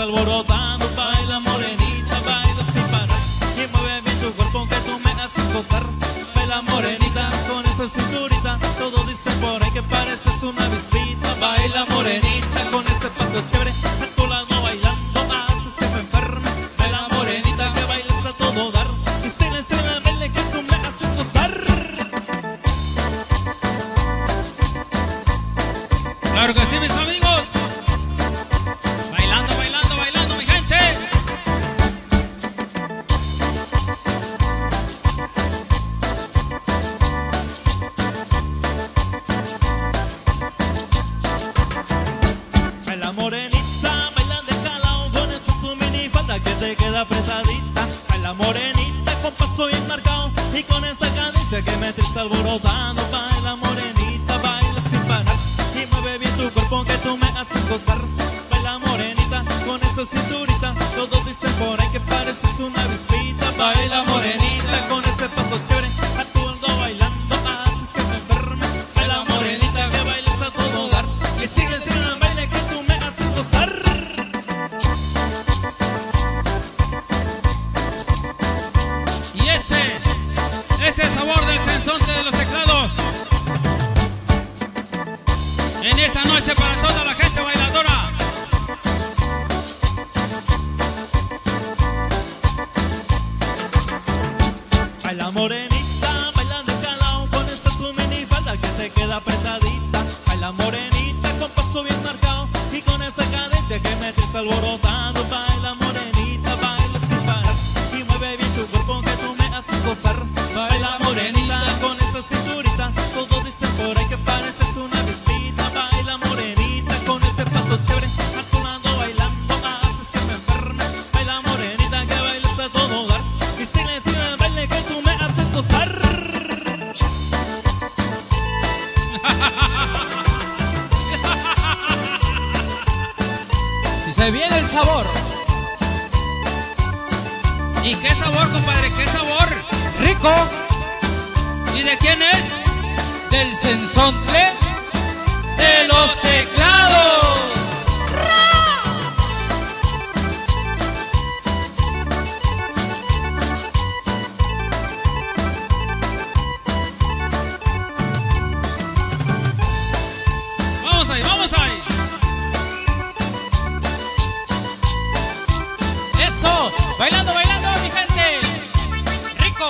alborotando. Baila morenita, baila sin parar y mueve bien tu cuerpo que tú me haces gozar. Baila morenita con esa cinturita, todos dicen por ahí que pareces una avispita. Baila morenita con ese paso chévere, a tu lado bailando haces que me enferme. Baila morenita que bailes a todo dar y silencio en el baile que tú me haces gozar. Claro que sí, mis amigos. Bailando, bailando, bailando, mi gente. Baila morenita, baila de calao con esa tu minifalda que te queda apretadita. Baila morenita con paso bien marcado y con esa cadencia que me traes alborotando. Baila morenita, baila sin parar y mueve bien tu cuerpo que tú me haces gozar. Baila morenita con esa cinturita, todos dicen por ahí que pareces una avispita. Baila morenita con ese paso chévere, a tu lado bailando haces que me enferme. Baila morenita que bailes a todo dar y sigue siendo el baile que tú me haces gozar. Y este es el sabor del sensonte de los teclados. En esta noche para toda la gente bailadora. Baila morenita, baila de calao con esa tu minifalda que te queda apretadita. Baila morenita con paso bien marcado y con esa cadencia que me traes alborotando. Baila morenita, baila sin parar y mueve bien tu cuerpo que tú me haces gozar. Baila morenita con esa cinturita, todos dicen por ahí que pareces una avispita. Baila morenita con ese paso chévere, a tu lado bailando haces que me enferme. Baila morenita que bailes a todo dar y silencio en el baile que tú me haces gozar. Y se viene el sabor. ¿Y qué sabor, compadre? ¿Qué sabor? Rico. ¿Y de quién es? Del sensontle de los teclados. Vamos ahí, vamos ahí. Eso. Bailando, bailando, mi gente. Rico.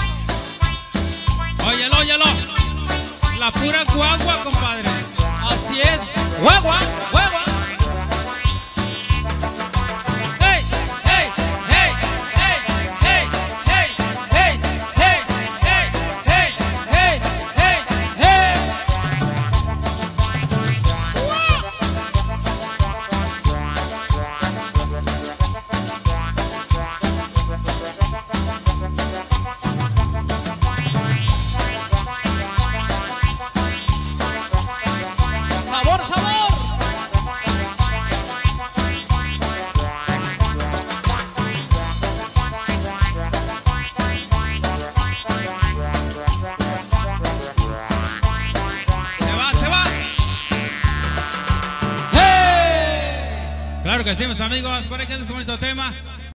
Óyelo, óyelo. La pura guagua, compadre. Así es. Guagua, guagua. ¡Hey! ¡Hey! ¡Hey! ¡Hey! ¡Hey! ¡Hey! ¡Hey! ¡Hey! ¡Hey! ¡Hey! ¡Hey! ¡Hey! ¡Hey! Sabor, sabor. Se va, se va. ¡Hey! Claro que sí, mis amigos. Por aquí anda ese bonito tema.